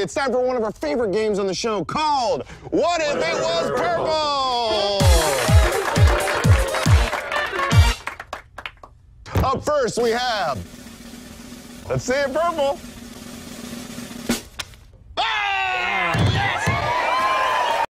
it's time for one of our favorite games on the show called What If It Was Purple? Up first, we have, let's see it, purple.